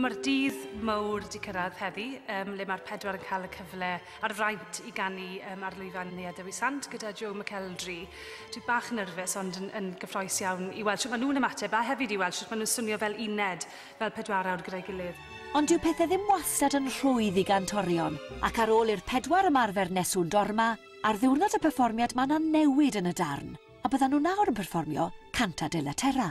Mae'r dydd mawr wedi cyrraedd heddi, le mae'r pedwar yn cael y cyfle ar fraint i ganu ar lwyfan neu Dewi Sant gyda Joe McElderry. Dwi bach yn nerfus ond yn gyffroes iawn i weld sut maen nhw'n ymateb a hefyd i weld sut maen nhw'n swnio fel uned, fel pedwarawd gyda'i gilydd. Ond dyw pethau ddim wastad yn rhwydd i gantorion, ac ar ôl i'r pedwar ymarfer nesw dorma, ar ddiwrnod y perfformiad mae 'na newid yn y darn, a byddan nhw nawr yn perfformio Canto Della Terra.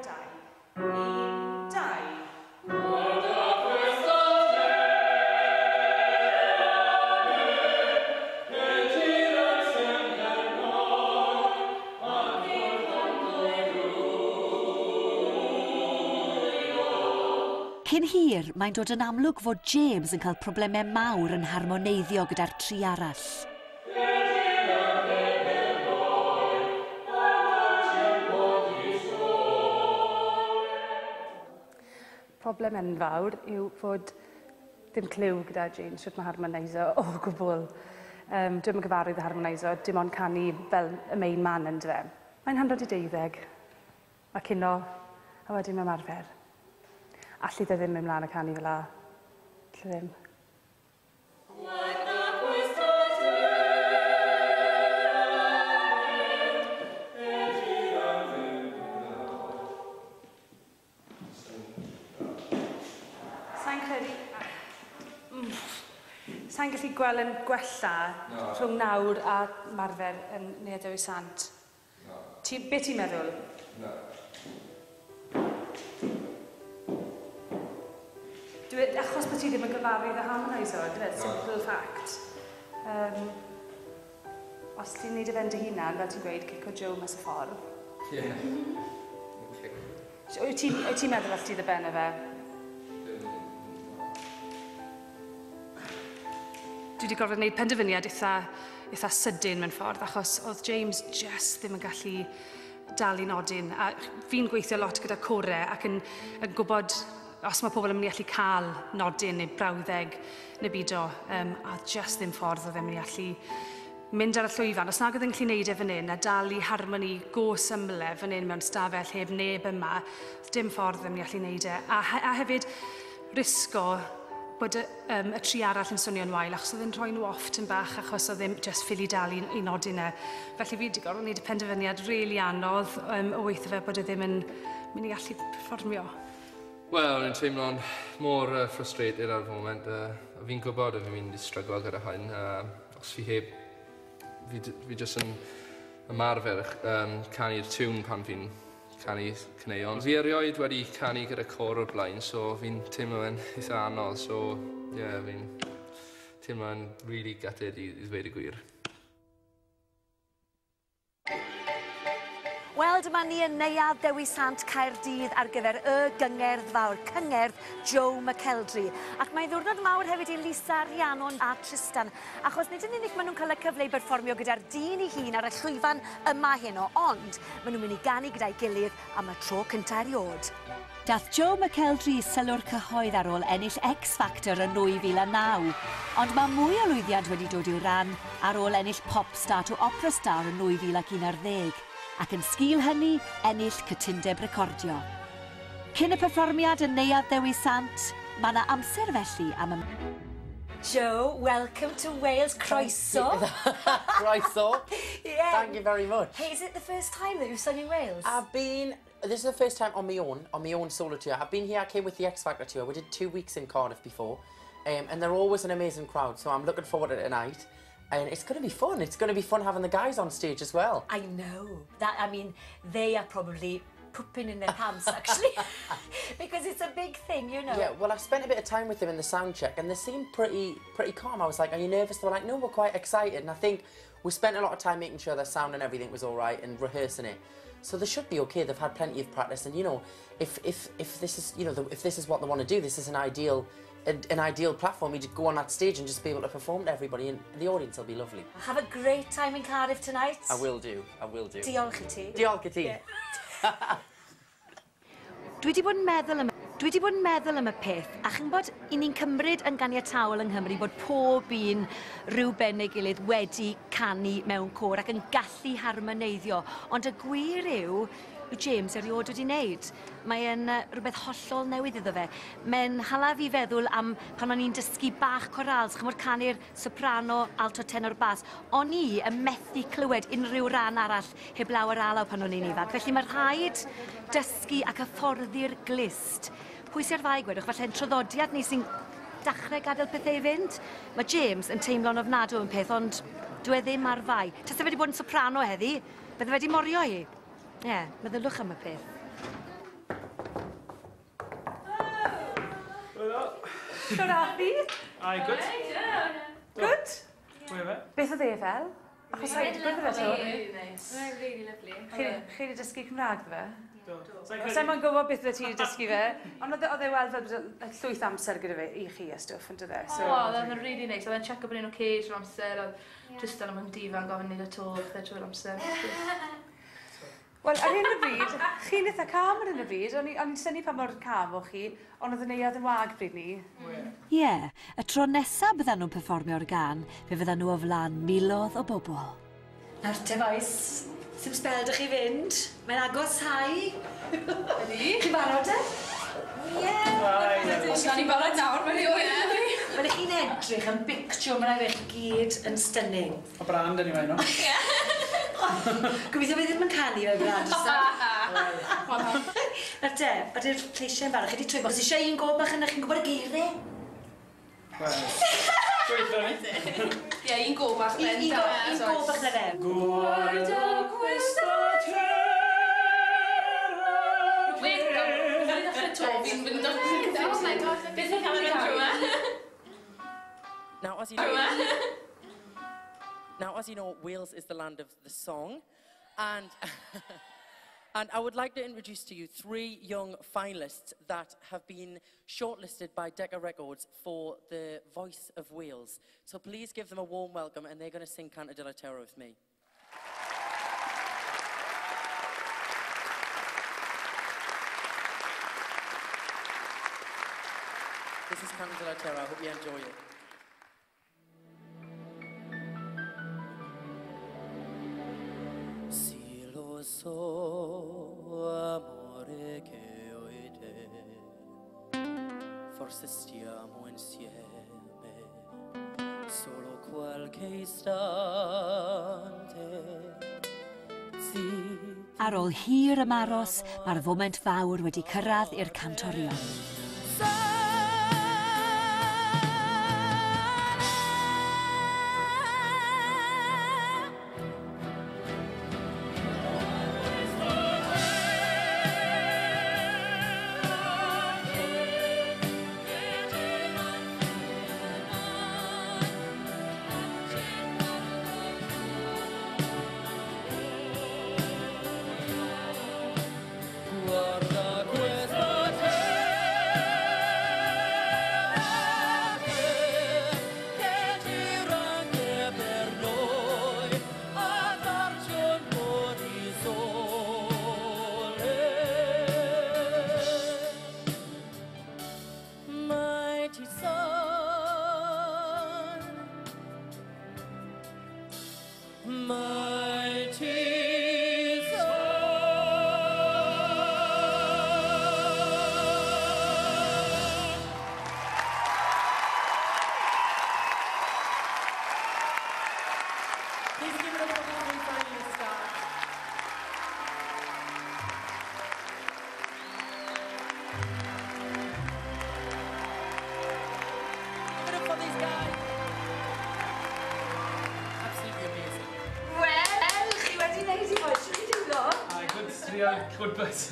Cyn hir, mae'n dod yn amlwg fod James yn cael problemau mawr yn harmoneiddio gyda'r tri arall. Problem enfawr yw fod dim cliw gyda James sut mae harmoneisio o gwbl. Dwi'n yn gyfarwydd y harmoneisio, dim ond canu fel y main man yn dwe. Mae'n 112, a cino, a wedyn mae'n marfer. Allu dde ddim ymlaen y canu fel la. Allu ddim. Sa'n gallu gweld yn gwella rhwng nawr a marfer yn Dewi Sant? Be ti'n meddwl? Achos bod ti ddim yn gyfarwydd y harmoneisio, gyda'r simple fact. Os ti'n neud y ben dy hunan, fel ti'n gweud, cico Joe mas y ffordd. Ie. Wyt ti'n meddwl all ti dy ben y fe? Dwi wedi gorfod gwneud penderfyniad eitha sydyn mewn ffordd, achos oedd James just ddim yn gallu dal i nodyn. A fi'n gweithio lot gyda corau ac yn gwybod os mae pobl yn mynd i allu cael nodyn neu brawddeg neu byd o, a just ddim ffordd oedd e'n mynd i allu mynd ar y llwyfan. Os nag oedd e'n gallu neud e fan hyn, a dal i harmoni go symle fan hyn mewn stafell heb neb yma, dim ffordd oedd e'n mynd i allu neud e. A hefyd risgo bod y tri arall yn swnio'n wael, achos oedd e'n rhoi nhw off tym bach, achos oedd e'n just ffili dal i nodyn e. Felly fi wedi gorfod wneud y penderfyniad rili anodd o weithio fe bod e ddim yn mynd i allu perfformio. Wel, yn teimlo'n mor frustrated ar y foment. Fi'n gwybod fi'n mynd i stryglo gyda hyn. Os fi heb, fi jyst yn ymarfer canu'r tiwn pan fi'n canu cneuon. Fi erioed wedi canu gyda cor o'r blaen, so fi'n teimlo'n eitha anodd. So, ie, fi'n teimlo'n really gutted i ddweud y gwir. Wel, dyma ni yn neuadd Dewi Sant Caerdydd ar gyfer y gyngerdd fawr, cyngerdd Joe McElderry. Ac mae ddiwrnod mawr hefyd i Lisa, Rhiannon a Tristan, achos nid yn unig maen nhw'n cael y cyfle i berfformio gyda'r dyn i hun ar y llwyfan yma heno, ond maen nhw'n mynd i ganu gyda'i gilydd am y tro cyntaf eriod. Dath Joe McElderry sylw'r cyhoedd ar ôl ennill X Factor yn 2009, ond mae mwy o lwyddiant wedi dod i'w ran ar ôl ennill Popstar to Opera Star yn 2011. Ac yn sgil hynny, ennill cytundeb recordio. Cyn y perfformiad yn neuadd Dewi Sant, mae yna amser felly am Joe, welcome to Wales. Croeso. Croeso. Yeah. Thank you very much. Hey, is it the first time that you've sung in Wales? This is the first time on my own solo tour. I've been here, I came with the X Factor tour. We did 2 weeks in Cardiff before, and they're always an amazing crowd, so I'm looking forward to it tonight. And it's going to be fun. It's going to be fun having the guys on stage as well. I know. I mean, they are probably pooping in their pants, actually. Because it's a big thing, you know. Yeah, well, I spent a bit of time with them in the sound check, and they seemed pretty calm. I was like, are you nervous? They were like, no, we're quite excited. And I think we spent a lot of time making sure their sound and everything was all right and rehearsing it. So they should be okay. They've had plenty of practice. And, you know, if this is, you know, if this is what they want to do, this is an ideal platform. You just go on that stage and just be able to perform to everybody, and the audience will be lovely. Have a great time in Cardiff tonight. I will do. Diolch I ti. Diolch I ti. Dwi 'di bod yn meddwl am y peth, a chi'n bod i ni'n cymryd yn ganiataol yng Nghymru bod pob un rhyw ben ei gilydd wedi canu mewn cor ac yn gallu harmoneiddio. Ond y gwir yw, yw James erioed wedi wneud. Mae'n rhywbeth hollol newydd iddo fe. Mae'n hala fi feddwl am pan o'n i'n dysgu bach corals, chymod canu'r soprano, alto, tenor, bas. O'n i yn methu clywed unrhyw ran arall heb lawer alaw pan o'n i'n ifanc. Felly mae rhaid dysgu ac hyfforddi'r glist. Pwy sy'r ddau gwedwch, falle'n traddodiad ni sy'n dechrau gadael pethau i fynd. Mae James yn teimlo'n ofnadw yn peth, ond dwi ddim ar fai. Tasa fe wedi bod yn soprano heddi, bydde fe wedi morio i. Ie, meddylwch am y peth. Siwr Afi? Aye, good. Good? Where are Beth oedd e fel? Achos rhaid beth oedd e to? Really lovely. Chi wedi dysgu Cymraeg fe? we? Sa'n ma'n gwybod beth oedd ti wedi dysgu fe, ond oedd e weld fel llwyth amser gyda fe i chi a stwff, yn dydde? Oedd e'n really nice. Oedd e'n check up yn un o cage trwy'r amser, oedd jyst yn am difan gofyn neud y to trwy'r amser. Wel, ar hyn o bryd, chi'n eitha calm ar hyn o bryd, o'n i'n syni pa mor calm o chi, ond oedd y neuad yn wag bryd ni. Ie, y tro nesaf byddan nhw'n perfformio'r gan, fe fyddan nhw o flan miloedd o bobl. Nawr te boes, sy'n sbel dych chi fynd? Mae'n agos hau. Ydi? Chi'n barod e? Ie. Os na ni'n barod nawr, mae'n i oed. Mae'n chi'n edrych yn bictio, mae'n eich gyd yn stunning. O brand yn i mewn, no? Gobeithio fe ddim yn canu o'r brand, ysaf. Nawr te, ydy'r lleisiau yn barod, chi wedi trwy bod. Os eisiau un go bach yna, chi'n gwybod y geiriau? Gweithio ni. Ie, un go bach ben. Un go bach na fe. Guarda questa terra. Fi'n fynd o'n beth yn cael ei trwy. Now, as you know, Wales is the land of the song, and and I would like to introduce to you 3 young finalists that have been shortlisted by Decca Records for the Voice of Wales. So please give them a warm welcome, and they're going to sing Canto Della Terra with me. This is Canto Della Terra. I hope you enjoy it. So amore che ho e te, forse stiamo insieme solo qualche istante. Ar ôl hir ymaros, mae'r foment fawr wedi cyrraedd i'r cantorion. Good bus.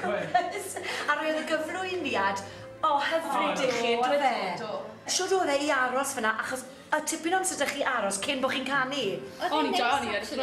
A roedd y gyflwyniad o hyfryd i chi, dwi fe. Siwr oedd e i aros fyna, achos y tipyn o'n sydych chi aros cyn bod chi'n canu. O'n i Johnny ar y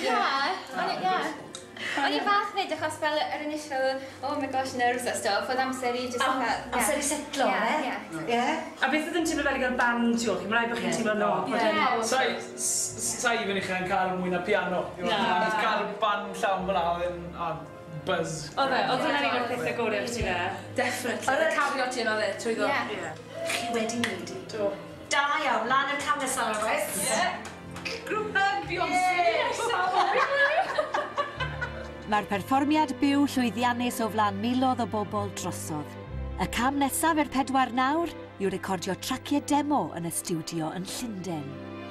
tro. O'n i fach fyd achos fel yr initial, oh my gosh, nerves a stuff, oedd amser i just... Amser i setlo, e? A beth oedd yn teimlo fel i gael band, Joch? Mae'n rhaid bod chi'n teimlo no. Sa i fynd i chi'n cael mwy na piano. Cael band llawn fel oedd yn buzz. Oedd hwnna'n un o'r pethau gorau ti fe? Definitely. Oedd y cafio ti yno dde, trwy ddo. Chi wedi wneud i. Da iawn, lan yn cam nesaf, oes? Grŵp Beyoncé. Mae'r perfformiad byw llwyddiannus o flaen miloedd o bobl drosodd. Y cam nesaf i'r 4 nawr yw recordio traciau demo yn y studio yn Llundain.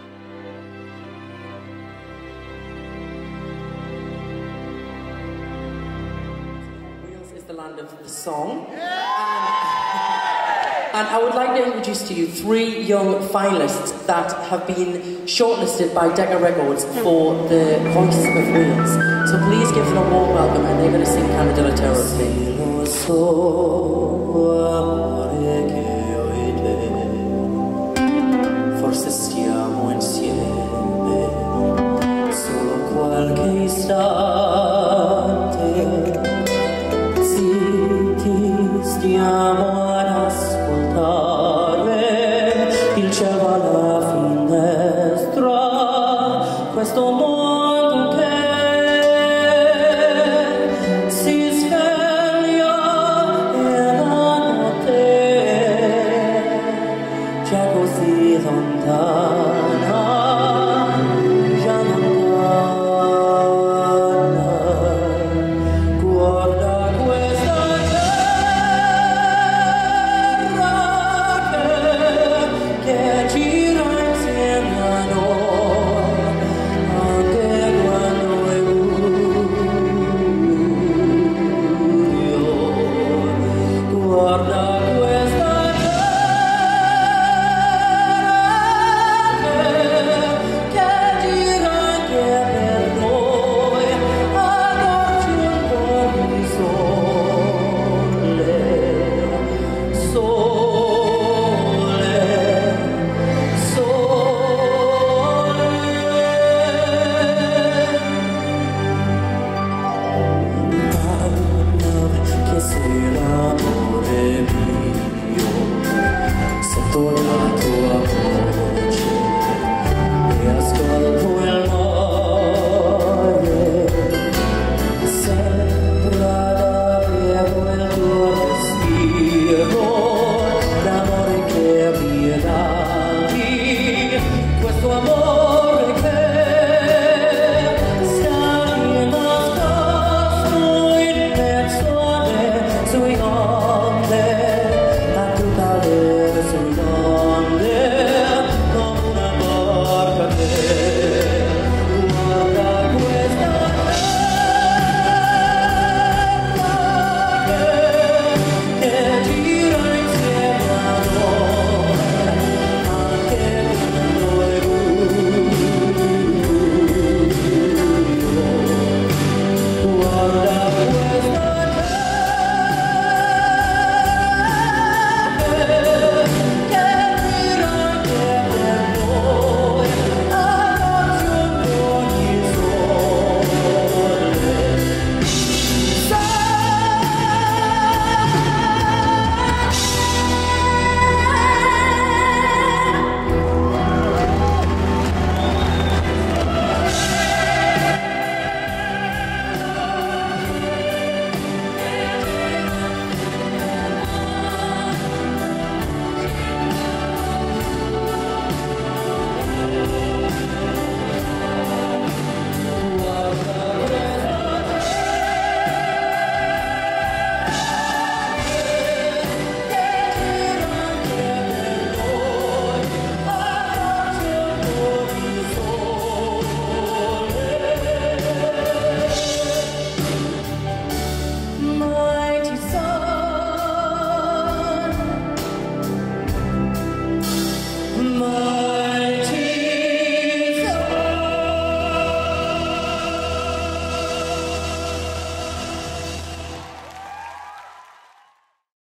Wales is the land of the song. And I would like to introduce to you 3 young finalists that have been shortlisted by Decca Records for the Voice of Wales. So please give them a warm welcome, and they're going to sing Canto Della Terra with me. Forse stiamo insieme solo qualche istante.